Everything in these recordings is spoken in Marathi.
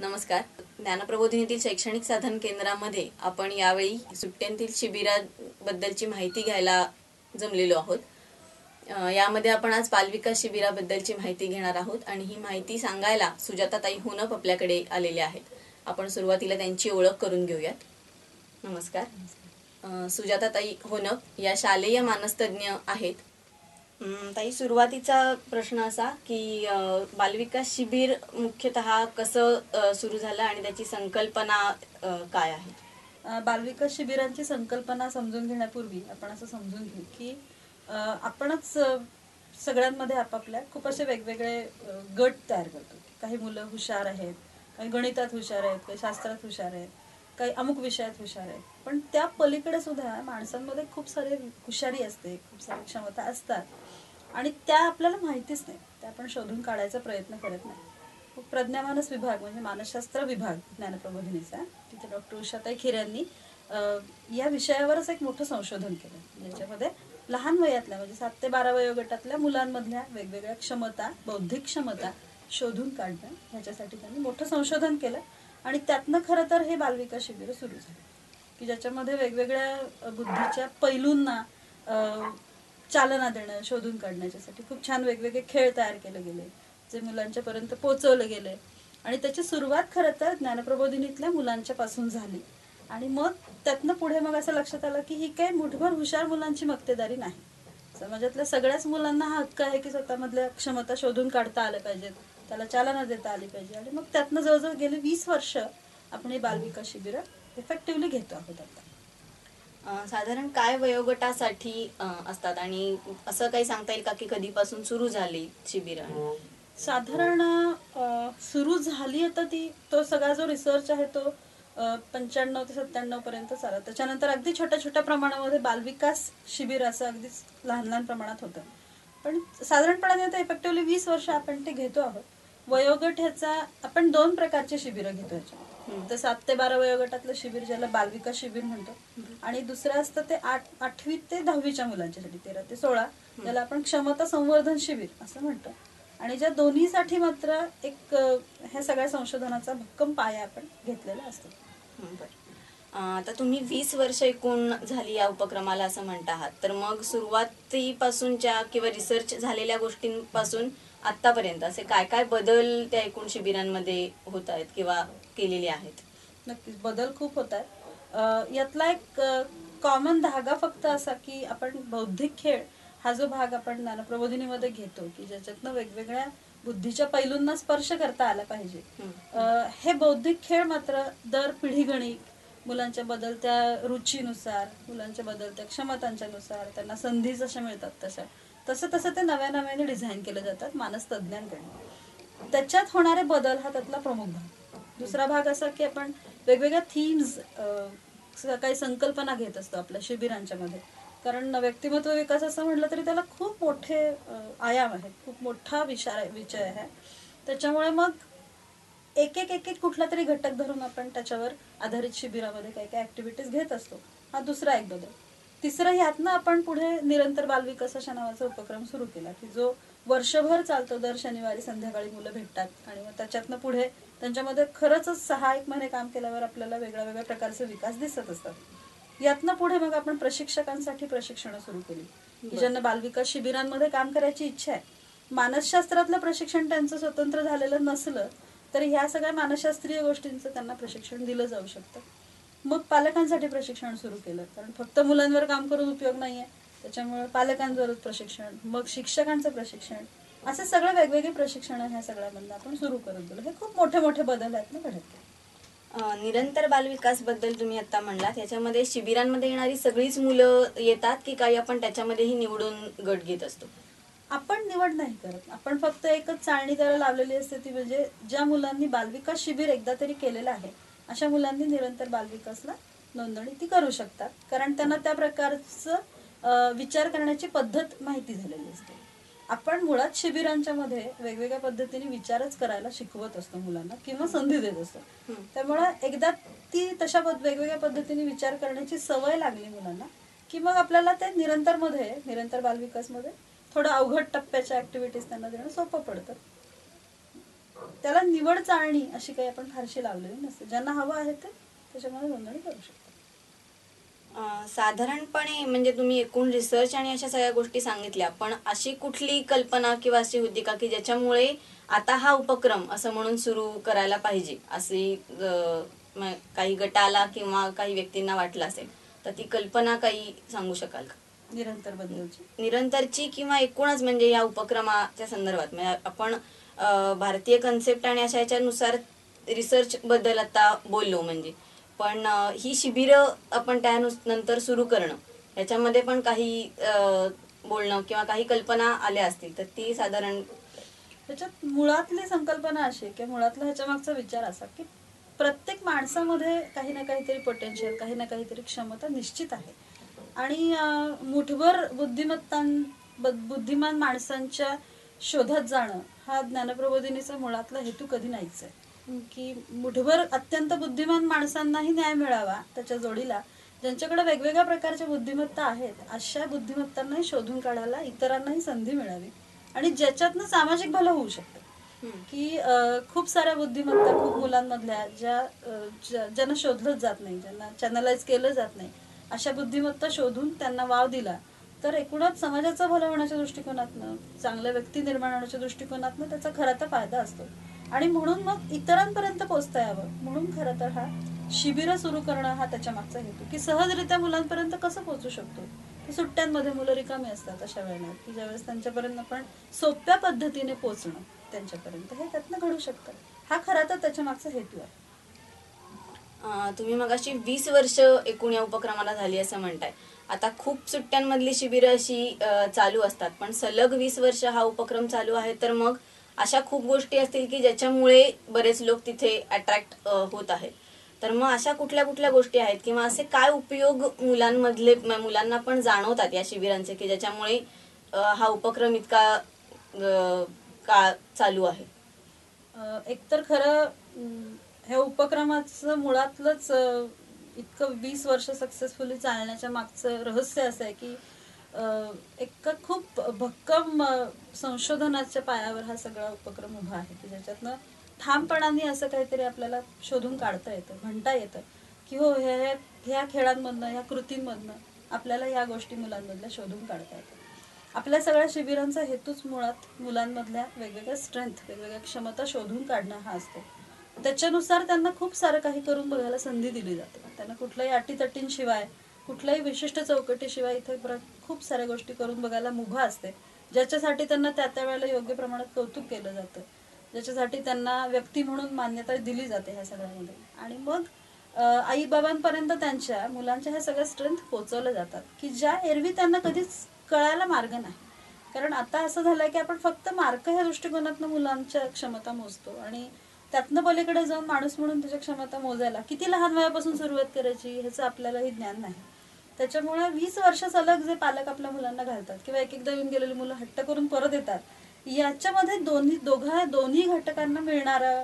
नमस्कार. ज्ञानप्रबोधिनीतील शैक्षणिक साधन केंद्रामध्ये आपण यावेळी सुट्ट्यांतील शिबिराबद्दलची माहिती घ्यायला जमलेलो आहोत. यामध्ये आपण आज बालविकास शिबिराबद्दलची माहिती घेणार आहोत आणि ही माहिती सांगायला सुजाताताई होनप आपल्याकडे आलेले आहेत. आपण सुरुवातीला त्यांची ओळख करून घेऊयात. नमस्कार. सुजाताताई होनप या शालेय मानसतज्ञ आहेत. ताई, सुरुवातीचा प्रश्न असा की बालविकास शिबिर मुख्यतः कसं सुरू झालं आणि त्याची संकल्पना काय आहे? बालविकास शिबिरांची संकल्पना समजून घेण्यापूर्वी आपण असं समजून घेऊ की आपणच सगळ्यांमध्ये आपापल्या खूप असे वेगवेगळे गट तयार करतो. काही मुलं हुशार आहेत, काही गणितात हुशार आहेत, काही शास्त्रात हुशार आहेत, काही अमुक विषयात हुशार आहेत. पण त्या पलीकडे सुद्धा माणसांमध्ये खूप सारी हुशारी असते, खूप सारी क्षमता असतात आणि त्या आपल्याला माहितीच नाही. त्या आपण शोधून काढायचा प्रयत्न करत नाही. प्रज्ञामानस विभाग म्हणजे मानसशास्त्र विभाग ज्ञानप्रबोधिनीचा, तिथे डॉक्टर उषाताई खीर यांनी या विषयावरच एक मोठं संशोधन केलं, ज्याच्यामध्ये लहान वयातल्या म्हणजे 7 ते 12 वयोगटातल्या मुलांमधल्या वेगवेगळ्या क्षमता, बौद्धिक क्षमता शोधून काढणं, ह्याच्यासाठी त्यांनी मोठं संशोधन केलं. आणि त्यातनं खरं तर हे बालविकास शिबिर सुरू झाले की ज्याच्यामध्ये वेगवेगळ्या बुद्धीच्या पैलूंना चालना देणं, शोधून काढण्यासाठी खूप छान वेगवेगळे खेळ तयार केले गेले, जे मुलांच्या पर्यंत पोहोचवले गेले. आणि त्याची सुरुवात खरं तर ज्ञानप्रबोधिनीतल्या मुलांच्या पासून झाली. आणि मग त्यातनं पुढे मग असं लक्षात आलं की ही काही मुठभर हुशार मुलांची मक्तेदारी नाही. समाजातल्या सगळ्याच मुलांना हा हक्क आहे की स्वतःमधल्या क्षमता शोधून काढता आल्या पाहिजेत, त्याला चालना देता आली पाहिजे. आणि मग त्यातनं जवळजवळ गेले 20 वर्ष आपण हे बालविकास शिबिर इफेक्टिव्हली घेतो आहोत. आता साधारण काय वयोगटासाठी असतात आणि असं काही सांगता येईल का की कधीपासून सुरू झाली शिबिर? साधारण सुरू झाली आता तो सगळा जो रिसर्च आहे तो 95 ते 97 पर्यंत चालला. त्याच्यानंतर अगदी छोट्या छोट्या प्रमाणामध्ये बालविकास शिबिर असं अगदीच लहान लहान प्रमाणात होतं. पण साधारणपणे आता इफेक्टिव्हली 20 वर्ष आपण ते घेतो आहोत. वयोगट ह्याचा आपण 2 प्रकारचे शिबिर घेतो ह्याच्यात. तर 7 ते 12 वयोगटातलं शिबिर ज्याला बालविकास शिबिर म्हणतो, आणि दुसरं असतं ते 8वी ते 10वीच्या मुलांच्यासाठी 13 ते 16, ज्याला आपण क्षमता संवर्धन शिबिर असं म्हणतो. आणि ज्या दोन्हीसाठी मात्र एक ह्या सगळ्या संशोधनाचा भक्कम पाया आपण घेतलेला असतो. आता तुम्ही 20 वर्ष एकूण झाली या उपक्रमाला असं म्हणता आहात, तर मग सुरुवातीपासूनच्या किंवा रिसर्च झालेल्या गोष्टींपासून आतापर्यंत असे काय काय बदल त्या एकूण शिबिरांमध्ये होत आहेत किंवा केलेले आहेत? नक्कीच बदल खूप होत आहेत. यातला एक कॉमन धागा फक्त असा की आपण बौद्धिक खेळ हा जो भाग आपण ज्ञानप्रबोधिनीमध्ये घेतो की ज्याच्यातनं वेगवेगळ्या बुद्धीच्या पैलूंना स्पर्श करता आला पाहिजे. हे बौद्धिक खेळ मात्र दर पिढीगणिक मुलांच्या बदलत्या रुचीनुसार, मुलांच्या बदलत्या क्षमतांच्या नुसार, त्यांना संधी जशा मिळतात तसं ते नव्याने डिझाईन केले जातात मानसतज्ञांकडून. त्याच्यात होणारे बदल हा त्यातला प्रमुख भाग. दुसरा भाग असा की आपण वेगवेगळ्या थीम्स, काही संकल्पना घेत असतो आपल्या शिबिरांच्या मध्ये. कारण व्यक्तिमत्व विकास असं म्हटलं तरी त्याला खूप मोठे आयाम आहेत, खूप मोठा विषय आहे. त्याच्यामुळे मग एक कुठला तरी घटक धरून आपण त्याच्यावर आधारित शिबिरामध्ये काही काही ऍक्टिव्हिटीज घेत असतो. हा दुसरा एक बदल. तिसरं, यातनं आपण पुढे निरंतर बालविकास अशा नावाचा उपक्रम सुरू केला की जो वर्षभर चालतो. दर शनिवारी संध्याकाळी मुलं भेटतात आणि मग त्याच्यातनं पुढे त्यांच्यामध्ये खरंच 6-1 महिने काम केल्यावर आपल्याला वेगळ्या प्रकारचे विकास दिसत असतात. यातनं पुढे मग आपण प्रशिक्षकांसाठी प्रशिक्षण सुरू केली की ज्यांना बालविकास शिबिरांमध्ये काम करायची इच्छा आहे. मानसशास्त्रातलं प्रशिक्षण त्यांचं स्वतंत्र झालेलं नसलं तरी ह्या सगळ्या मानसशास्त्रीय गोष्टींचं त्यांना प्रशिक्षण दिलं जाऊ शकतं. मग पालकांसाठी प्रशिक्षण सुरू केलं, कारण फक्त मुलांवर काम करून उपयोग नाहीये. त्याच्यामुळे पालकांवरच प्रशिक्षण, मग शिक्षकांचं प्रशिक्षण, असे सगळे वेगवेगळे प्रशिक्षण ह्या सगळ्यामधनं आपण सुरू करत गेलो. हे खूप मोठे बदल आहेत ना घडत. निरंतर बालविकास बद्दल तुम्ही आता म्हणलात, याच्यामध्ये शिबिरांमध्ये येणारी सगळीच मुलं येतात की काही आपण त्याच्यामध्येही निवडून गट घेत असतो? आपण निवड नाही करत. आपण फक्त एकच चाळणी त्याला लावलेली असते, ती म्हणजे ज्या मुलांनी बालविकास शिबिर एकदा तरी केलेलं आहे अशा मुलांनी निरंतर बालविकासला नोंदणी ती करू शकतात. कारण त्यांना त्या प्रकारचं विचार करण्याची पद्धत माहिती झालेली असते. आपण मुळात शिबिरांच्या मध्ये वेगवेगळ्या पद्धतीने विचारच करायला शिकवत असतो मुलांना किंवा संधी देत असतो. त्यामुळे एकदा ती तशा वेगवेगळ्या पद्धतीने विचार करण्याची सवय लागली मुलांना की मग आपल्याला ते निरंतर बालविकास मध्ये थोडं अवघड टप्प्याच्या ऍक्टिव्हिटीज त्यांना देणं सोपं पडतं. त्याला निवड चाळणी अशी काही आपण फारशी लावलेली नसते. ज्यांना हवं आहे ते त्याच्यामध्ये नोंदणी करू शकतात. साधारणपणे म्हणजे तुम्ही एकूण रिसर्च आणि अशा सगळ्या गोष्टी सांगितल्या, पण अशी कुठली कल्पना किंवा अशी होती का की ज्याच्यामुळे आता हा उपक्रम असं म्हणून सुरू करायला पाहिजे, अशी काही गटाला किंवा काही व्यक्तींना वाटलं असेल तर ती कल्पना काही सांगू शकाल का? निरंतर बद्दलची निरंतरची किंवा एकूणच म्हणजे या उपक्रमाच्या संदर्भात म्हणजे आपण भारतीय कन्सेप्ट आणि अशा याच्यानुसार रिसर्च बद्दल आता बोललो म्हणजे, पण ही शिबिरं आपण त्यानंतर सुरू करणं याच्यामध्ये पण काही बोलणं किंवा काही कल्पना आल्या असतील तर ती साधारण त्याच्यात मुळातली संकल्पना अशी की मुळातला ह्याच्या मागचा विचार असा की प्रत्येक माणसामध्ये काही ना काहीतरी पोटेन्शियल, काही ना काहीतरी क्षमता निश्चित आहे. आणि मुठभर बुद्धिमान माणसांच्या शोधात जाणं हा ज्ञानप्रबोधिनीचा मुळातला हेतू कधी नाहीच आहे. की मुठभर अत्यंत बुद्धिमान माणसांनाही न्याय मिळावा, त्याच्या जोडीला ज्यांच्याकडे वेगवेगळ्या प्रकारच्या बुद्धिमत्ता आहेत अशा बुद्धिमत्तांनाही शोधून काढायला इतरांनाही संधी मिळावी आणि ज्याच्यातनं सामाजिक भलं होऊ शकतं. की खूप साऱ्या बुद्धिमत्ता खूप मुलांमधल्या ज्यांना शोधलंच जात नाही, ज्यांना चॅनलाइज केलं जात नाही, अशा बुद्धिमत्ता शोधून त्यांना वाव दिला तर एकूणच समाजाचं भलं होण्याच्या दृष्टिकोनातनं, चांगल्या व्यक्ती निर्माण होण्याच्या दृष्टिकोनातनं त्याचा खरा तर फायदा असतो. आणि म्हणून मग इतरांपर्यंत पोहोचता यावं म्हणून खरं तर हा शिबिरं सुरू करणं हा त्याच्या मागचा हेतू. की सहजरित्या मुलांपर्यंत कसं पोहोचू शकतो, की सुट्ट्यांमध्ये मुलं रिकामी असतात अशा वेळेला की ज्यावेळेस त्यांच्यापर्यंत आपण सोप्या पद्धतीने पोहोचणं त्यांच्यापर्यंत हे त्यातनं घडू शकतं. हा खरा तर त्याच्या मागचा हेतू आहे. तुम्ही मगाशी 20 वर्ष एकूण या उपक्रमाला झाली असं म्हणताय. आता खूप सुट्ट्यांमधली शिबिरं अशी चालू असतात, पण सलग 20 वर्ष हा उपक्रम चालू आहे तर मग अशा खूप गोष्टी असतील की ज्याच्यामुळे बरेच लोक तिथे अट्रॅक्ट होत आहेत. तर मग अशा कुठल्या कुठल्या गोष्टी आहेत किंवा असे काय उपयोग मुलांना पण जाणवतात या शिबिरांचे की ज्याच्यामुळे हा उपक्रम इतका काळ चालू आहे? एकतर खरं ह्या उपक्रमाचं मुळातलंच इतकं 20 वर्ष सक्सेसफुली चालण्याच्या मागचं रहस्य असं आहे की एक खूप भक्कम संशोधनाच्या पायावर हा सगळा उपक्रम उभा आहे की ज्याच्यातनं ठामपणाने असं काहीतरी आपल्याला शोधून काढता येतं, म्हणता येतं की हो ह्या खेळांमधनं, ह्या कृतींमधनं आपल्याला ह्या गोष्टी मुलांमधल्या शोधून काढता येतात. आपल्या सगळ्या शिबिरांचा हेतूच मुळात मुलांमधल्या वेगवेगळ्या स्ट्रेंथ, वेगवेगळ्या क्षमता शोधून काढणं हा असतो. त्याच्यानुसार त्यांना खूप सारं काही करून बघायला संधी दिली जाते. त्यांना कुठल्याही अटीतटींशिवाय, कुठल्याही विशिष्ट चौकटीशिवाय इथे खूप साऱ्या गोष्टी करून बघायला मुभा असते, ज्याच्यासाठी त्यांना त्या वेळेला योग्य प्रमाणात कौतुक केलं जातं, ज्याच्यासाठी त्यांना व्यक्ती म्हणून मान्यता दिली जाते ह्या सगळ्यामध्ये. आणि मग आई बाबांपर्यंत त्यांच्या मुलांच्या ह्या सगळ्या स्ट्रेंथ पोहोचवल्या जातात की ज्या एरवी त्यांना कधीच कळायला मार्ग नाही. कारण आता असं झालंय की आपण फक्त मार्क ह्या दृष्टिकोनातनं मुलांच्या क्षमता मोजतो आणि त्यातनं पलीकडे जाऊन माणूस म्हणून त्याच्या क्षमता मोजायला किती लहान वयापासून सुरुवात करायची ह्याचं आपल्यालाही ज्ञान नाही. त्याच्यामुळे 20 वर्ष सलग जे पालक आपल्या मुलांना घालतात किंवा एकदा येऊन गेलेली मुलं हट्ट करून परत येतात, याच्यामध्ये दोन्ही घटकांना मिळणारा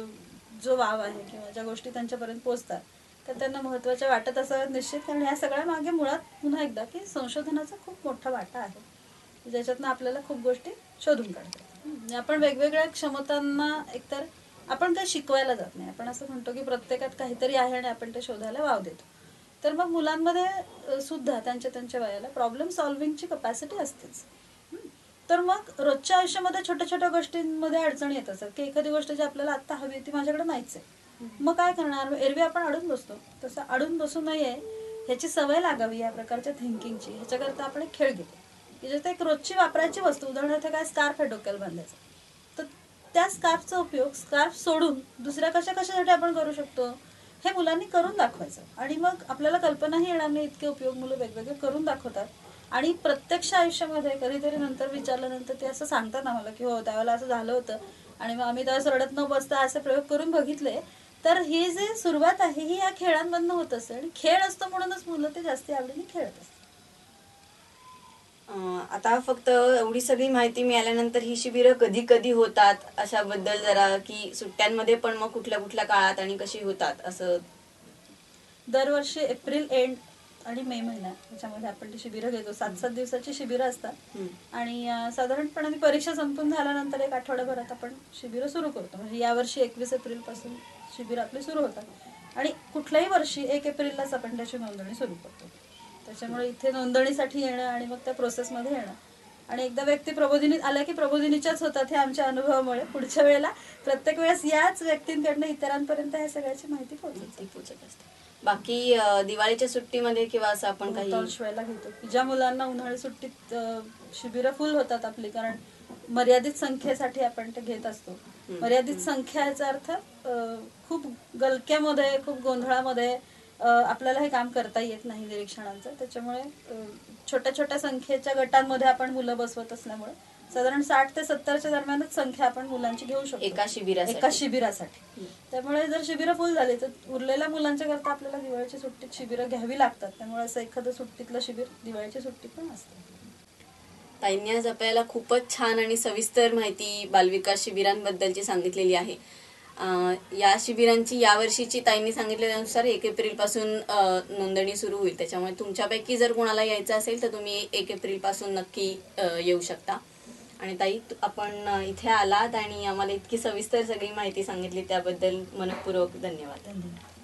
जो वाव आहे किंवा ज्या गोष्टी त्यांच्यापर्यंत पोहोचतात तर त्यांना महत्वाच्या वाटत असाव्यात निश्चित. कारण ह्या सगळ्या मागे मुळात पुन्हा एकदा की संशोधनाचा खूप मोठा वाटा आहे, ज्याच्यातनं आपल्याला खूप गोष्टी शोधून काढतात. आपण वेगवेगळ्या क्षमतांना एकतर आपण काही शिकवायला जात नाही, आपण असं म्हणतो की प्रत्येकात काहीतरी आहे आणि आपण ते शोधायला वाव देतो. तर मग मुलांमध्ये सुद्धा त्यांच्या वयाला प्रॉब्लेम सॉल्व्हिंगची कपॅसिटी असतेच. तर मग रोजच्या आयुष्यामध्ये छोट्या छोट्या गोष्टींमध्ये अडचणी येत असतात की एखादी गोष्ट जी आपल्याला आत्ता हवी ती माझ्याकडे नाहीच आहे, मग काय करणार? एरवी आपण अडून बसतो, तसं अडून बसू नये ह्याची सवय लागावी या प्रकारच्या थिंकिंगची. ह्याच्याकरता आपण एक खेळ घेतो की ज्यात एक रोजची वापरायची वस्तू, उदाहरणार्थ काय स्कार्फ आहे डोक्याला बांधायचा, तर त्या स्कार्फचा उपयोग स्कार्फ सोडून दुसऱ्या कशासाठी आपण करू शकतो हे मुलांनी करून दाखवायचं. आणि मग आपल्याला कल्पनाही येणार नाही इतके उपयोग मुलं वेगवेगळे करून दाखवतात. आणि प्रत्यक्ष आयुष्यामध्ये कधीतरी नंतर विचारल्यानंतर ते असं सांगतात आम्हाला की हो त्यावेळेला असं झालं होतं आणि मग आम्ही त्यावेळेस रडत न बसता असे प्रयोग करून बघितले. तर ही जे सुरुवात आहे ही या खेळांमधनं होत असते आणि खेळ असतो म्हणूनच मुलं ते जास्ती आवडीने खेळत असतात. आता फक्त एवढी सगळी माहिती मिळाल्यानंतर ही शिबिरं कधी कधी होतात अशाबद्दल जरा, की सुट्ट्यांमध्ये पण मग कुठल्या कुठल्या काळात आणि कशी होतात असं? दरवर्षी एप्रिल एंड आणि मे महिना याच्यामध्ये आपण ती शिबिरं घेतो. 7-7 दिवसाची शिबिरं असतात. हम्म. आणि साधारणपणे परीक्षा संपून झाल्यानंतर एक आठवड्याभरात आपण शिबिरं सुरू करतो. म्हणजे यावर्षी 21 एप्रिलपासून शिबिरं आपली सुरू होतात आणि कुठल्याही वर्षी 1 एप्रिललाच आपण त्याची नोंदणी सुरू करतो. त्याच्यामुळे इथे नोंदणीसाठी येणं आणि मग त्या प्रोसेसमध्ये येणं आणि एकदा व्यक्ती प्रबोधिनीत आल्या की प्रबोधिनीच्याच होतात हे आमच्या अनुभवामुळे. पुढच्या वेळेला प्रत्येक वेळेस याच व्यक्तींकडनं इतरांपर्यंत ह्या सगळ्याची माहिती पोहोचत असते. बाकी दिवाळीच्या सुट्टीमध्ये किंवा असं आपण काही बहुतांश वेळेला घेतो की ज्या मुलांना उन्हाळी सुट्टीत शिबिरं फुल होतात आपली, कारण मर्यादित संख्येसाठी आपण ते घेत असतो. मर्यादित संख्या याचा अर्थ खूप गलक्यामध्ये, खूप गोंधळामध्ये आपल्याला हे काम करता येत नाही निरीक्षणांचं. त्याच्यामुळे छोट्या छोट्या संख्येच्या गटांमध्ये आपण मुलं बसवत असल्यामुळे साधारण 60 ते 70च्या दरम्यानच संख्या आपण मुलांची घेऊ शकतो एका शिबिरासाठी. त्यामुळे जर शिबिरं फुल झाली तर उरलेल्या मुलांच्या करता आपल्याला दिवाळीच्या सुट्टीत शिबिरं घ्यावी लागतात. त्यामुळे असं एखादं सुट्टीतलं शिबिर दिवाळीच्या सुट्टीत पण असतं. ताईंनी आज आपल्याला खूपच छान आणि सविस्तर माहिती बालविकास शिबिरांबद्दलची सांगितलेली आहे. या शिबिरांची यावर्षीची ताईंनी सांगितल्यानुसार 1 एप्रिलपासून नोंदणी सुरू होईल. त्याच्यामुळे तुमच्यापैकी जर कोणाला यायचं असेल तर तुम्ही 1 एप्रिलपासून नक्की येऊ शकता. आणि ताई, आपण इथे आलात आणि आम्हाला इतकी सविस्तर सगळी माहिती सांगितली त्याबद्दल मनःपूर्वक धन्यवाद.